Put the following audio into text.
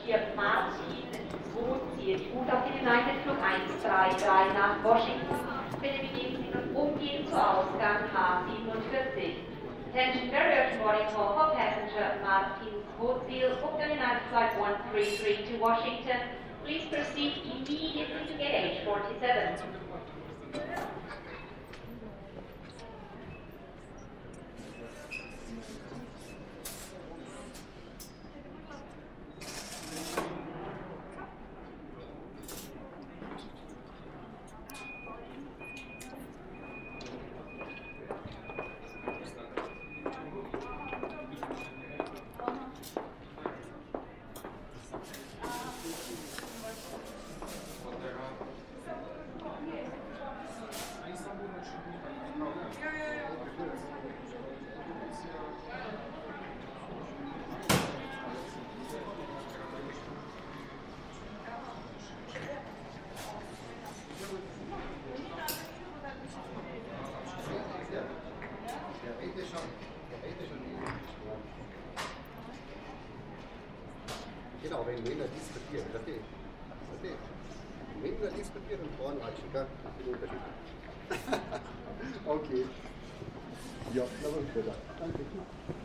Hier Martin Wozil, die Route auf den United-Flug 133 nach Washington. Bitte begeben Sie nun umgehend zu Ausgang H47. Attention, very urgent boarding call for passenger Martin Wozil, booked on United Flight 133 to Washington. Please proceed immediately to gate H47. Genau, wenn Männer diskutieren, verstehe. Männer diskutieren und Frauen ratschen, gell? Das ist der Unterschied. Okay. Ja, na gut, Danke.